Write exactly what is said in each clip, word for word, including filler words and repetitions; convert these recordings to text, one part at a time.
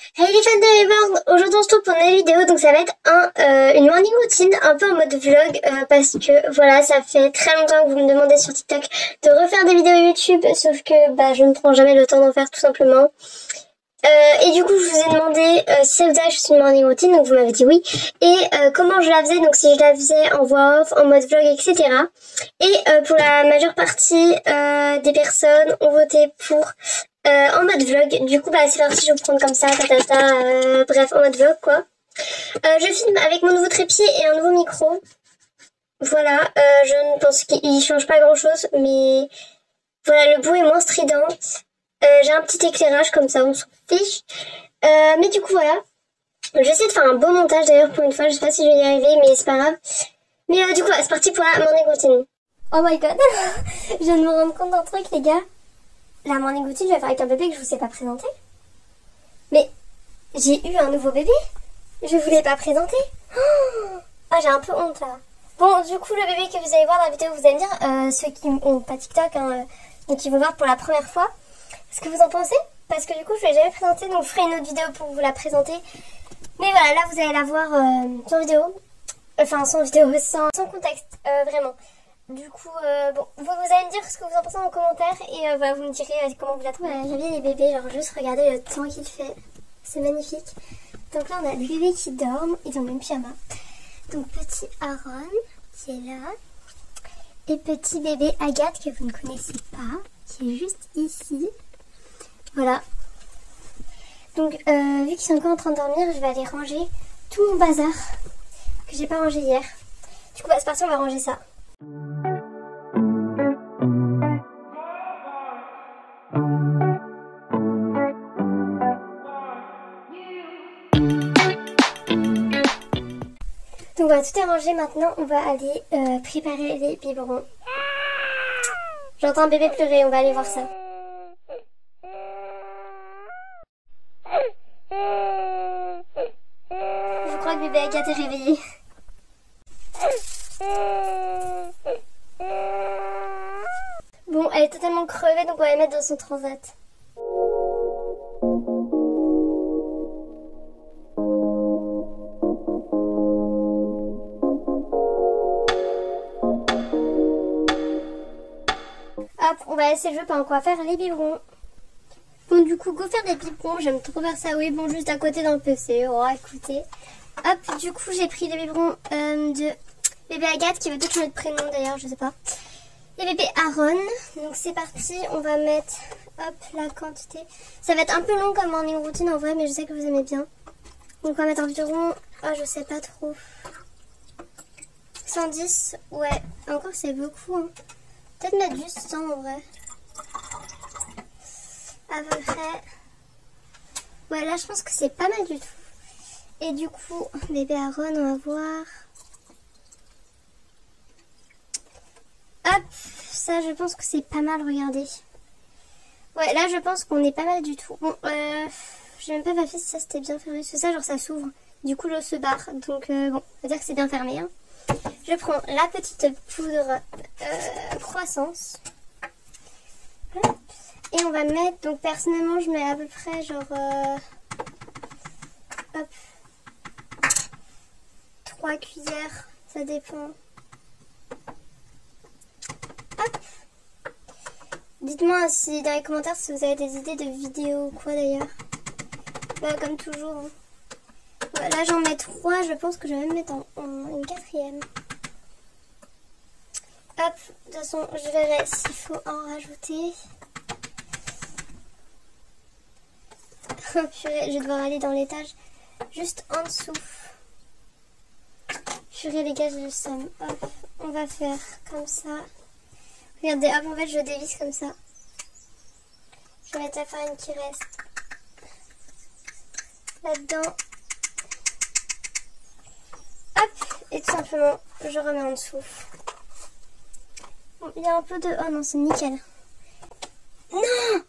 Hey les fans de Reborn, aujourd'hui on se retrouve pour une nouvelle vidéo, donc ça va être un, euh, une morning routine, un peu en mode vlog, euh, parce que voilà, ça fait très longtemps que vous me demandez sur TikTok de refaire des vidéos YouTube, sauf que bah je ne prends jamais le temps d'en faire tout simplement. Euh, et du coup je vous ai demandé euh, si ça vous a juste une morning routine, donc vous m'avez dit oui, et euh, comment je la faisais, donc si je la faisais en voix off, en mode vlog, et cetera. Et euh, pour la majeure partie euh, des personnes ont voté pour euh, en mode vlog, du coup bah c'est parti, je vais vous prendre comme ça, tatata, euh, bref, en mode vlog quoi. Euh, je filme avec mon nouveau trépied et un nouveau micro, voilà, euh, je ne pense qu'il change pas grand chose, mais voilà, le bout est moins strident. Euh, j'ai un petit éclairage comme ça, on s'en fiche. Euh, mais du coup, voilà. J'essaie de faire un beau montage d'ailleurs pour une fois. Je sais pas si je vais y arriver, mais c'est pas grave. Mais euh, du coup, voilà, c'est parti pour la morning routine. Oh my god. Je viens de me rendre compte d'un truc, les gars. La morning routine, je vais faire avec un bébé que je vous ai pas présenté. Mais j'ai eu un nouveau bébé. Je vous l'ai pas présenté. Oh, ah, j'ai un peu honte là. Bon, du coup, le bébé que vous allez voir dans la vidéo, vous allez me dire, euh, ceux qui n'ont pas TikTok, hein, euh, et qui vont voir pour la première fois, ce que vous en pensez, parce que du coup je ne l'ai jamais présenté, donc je ferai une autre vidéo pour vous la présenter. Mais voilà, là vous allez la voir euh, sans vidéo, enfin sans vidéo, sans, sans contexte, euh, vraiment. Du coup, euh, bon, vous, vous allez me dire ce que vous en pensez en commentaire et euh, voilà, vous me direz euh, comment vous la trouvez. Voilà, j'aime bien les bébés, genre juste regardez le temps qu'il fait, c'est magnifique. Donc là on a des bébés qui dorment, ils ont le même pyjama. Donc petit Aaron qui est là, et petit bébé Agathe que vous ne connaissez pas, qui est juste ici. Voilà. Donc, euh, vu qu'ils sont encore en train de dormir, je vais aller ranger tout mon bazar que j'ai pas rangé hier. Du coup, bah, c'est parti, on va ranger ça. Donc voilà, tout est rangé. Maintenant, on va aller euh, préparer les biberons. J'entends un bébé pleurer, on va aller voir ça. Je crois que bébé Agathe est réveillée. Bon, elle est totalement crevée, donc on va la mettre dans son transat. Hop, on va laisser le jeu pendant qu'on va faire les biberons. Bon, du coup, go faire des biberons, j'aime trop faire ça. Oui, bon, juste à côté d'un P C. Oh, écoutez. Hop, du coup, j'ai pris les biberons euh, de bébé Agathe, qui veut peut-être changer de prénom d'ailleurs, je sais pas. Et bébé Aaron. Donc, c'est parti. On va mettre, hop, la quantité. Ça va être un peu long comme morning routine en vrai, mais je sais que vous aimez bien. Donc, on va mettre environ, ah, je sais pas trop. cent dix, ouais. Encore, c'est beaucoup, hein. Peut-être mettre juste cent en vrai. À peu près. Ouais, là je pense que c'est pas mal du tout. Et du coup, bébé Aaron, on va voir. Hop, ça je pense que c'est pas mal, regardez. Ouais, là je pense qu'on est pas mal du tout. Bon, euh, j'ai même pas vérifié si ça c'était bien fermé. Parce que ça, genre ça s'ouvre. Du coup, l'eau se barre. Donc euh, bon, on va dire que c'est bien fermé. Hein. Je prends la petite poudre euh, croissance. Hop. Et on va mettre, donc personnellement je mets à peu près genre, euh, hop, trois cuillères, ça dépend. Hop. Dites-moi si dans les commentaires si vous avez des idées de vidéos ou quoi d'ailleurs. Bah, comme toujours. Hein. Ouais, là j'en mets trois, je pense que je vais même mettre en, en une quatrième. Hop, de toute façon je verrai s'il faut en rajouter. Oh purée, je vais devoir aller dans l'étage juste en dessous. Purée les gars, j'ai le seum. Hop, on va faire comme ça. Regardez, hop, en fait je dévisse comme ça. Je vais mettre la farine qui reste là-dedans. Hop, et tout simplement, je remets en dessous. Bon, il y a un peu de... Oh non, c'est nickel. Non!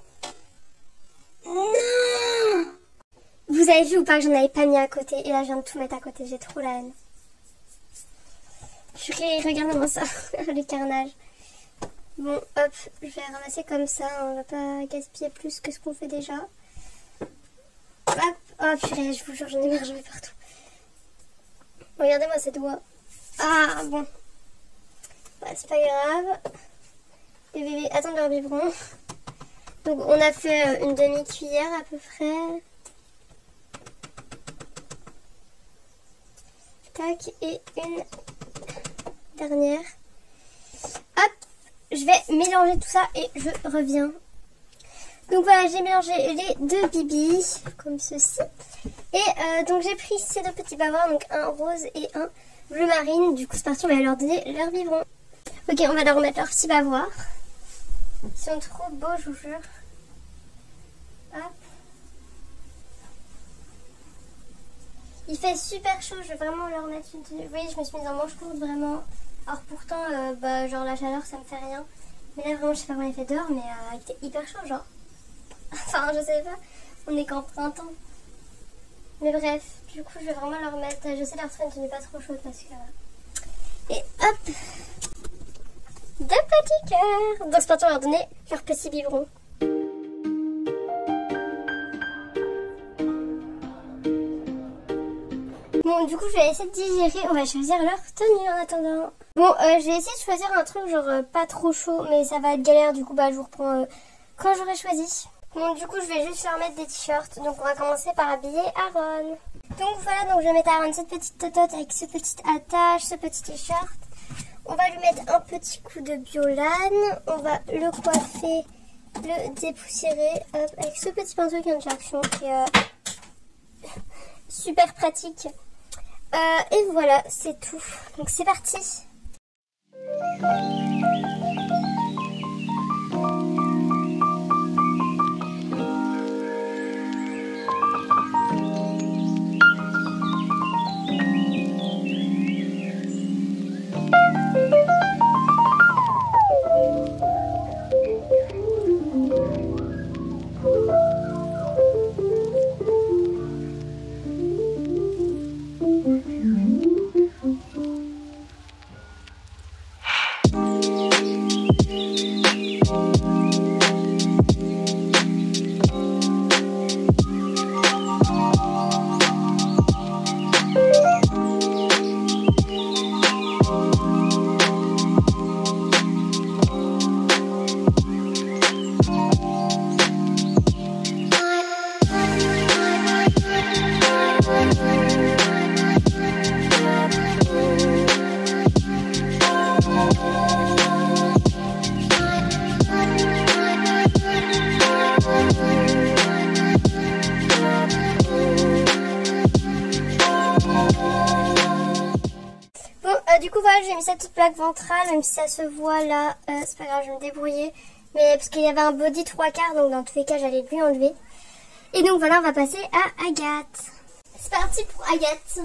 Non! Vous avez vu ou pas que j'en avais pas mis à côté? Et là je viens de tout mettre à côté, j'ai trop la haine. Purée, regardez-moi ça, le carnage. Bon, hop, je vais ramasser comme ça, on va pas gaspiller plus que ce qu'on fait déjà. Hop, Oh purée, je vous jure, j'en ai marre, j'en ai partout. Regardez-moi ces doigts. Ah bon. Bah, c'est pas grave. Les bébés attendent leur biberon. Donc on a fait une demi-cuillère à peu près. Tac, et une dernière. Hop, je vais mélanger tout ça et je reviens. Donc voilà, j'ai mélangé les deux bibis, comme ceci. Et euh, donc j'ai pris ces deux petits bavoirs, donc un rose et un bleu marine. Du coup c'est parti, on va leur donner leur biberon. Ok, on va leur remettre leurs petits bavoirs. Ils sont trop beaux, je vous jure. Hop. Il fait super chaud, je vais vraiment leur mettre une tenue. Vous voyez, je me suis mise en manche courte vraiment. Alors pourtant, euh, bah, genre la chaleur ça me fait rien. Mais là vraiment, je sais pas comment il fait dehors, mais euh, il était hyper chaud genre. Enfin, je sais pas, on est qu'en printemps. Mais bref, du coup, je vais vraiment leur mettre. J'essaie de leur trouver une tenue pas trop chaude parce que. Et hop! Deux petits cœurs! Donc c'est parti, on va leur donner leur petit biberon. Bon, du coup, je vais essayer de digérer. On va choisir leur tenue en attendant. Bon, euh, j'ai essayé de choisir un truc genre euh, pas trop chaud, mais ça va être galère. Du coup, bah, je vous reprends euh, quand j'aurai choisi. Bon, du coup, je vais juste leur mettre des t-shirts. Donc, on va commencer par habiller Aaron. Donc, voilà, donc je vais mettre à Aaron cette petite totote avec ce petit attache, ce petit t-shirt. On va lui mettre un petit coup de biolane. On va le coiffer, le dépoussiérer hop, avec ce petit pinceau qui est en action, qui est euh, super pratique. Euh, et voilà, c'est tout. Donc c'est parti. Du coup voilà, j'ai mis cette petite plaque ventrale, même si ça se voit là, euh, c'est pas grave, je vais me débrouiller. Mais parce qu'il y avait un body trois quarts, donc dans tous les cas j'allais lui enlever. Et donc voilà, on va passer à Agathe. C'est parti pour Agathe.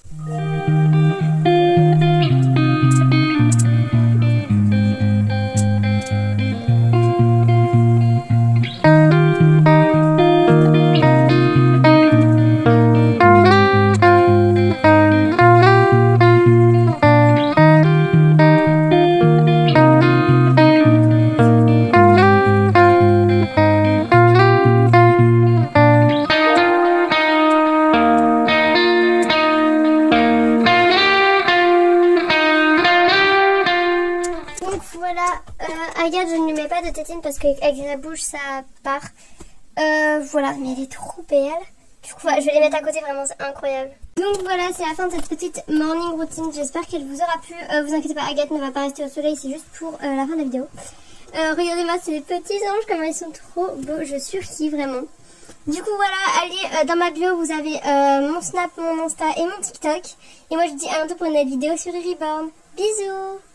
Agathe, je ne lui mets pas de tétine parce qu'avec la bouche ça part. Euh, voilà, mais elle est trop belle. Du coup, voilà, je vais les mettre à côté, vraiment, c'est incroyable. Donc voilà, c'est la fin de cette petite morning routine. J'espère qu'elle vous aura plu. Euh, vous inquiétez pas, Agathe ne va pas rester au soleil, c'est juste pour euh, la fin de la vidéo. Euh, Regardez-moi, c'est les petits anges, comment ils sont trop beaux. Je surkiffe vraiment. Du coup, voilà, allez, euh, dans ma bio, vous avez euh, mon Snap, mon Insta et mon TikTok. Et moi, je vous dis à bientôt pour une autre vidéo sur Reborn. Bisous!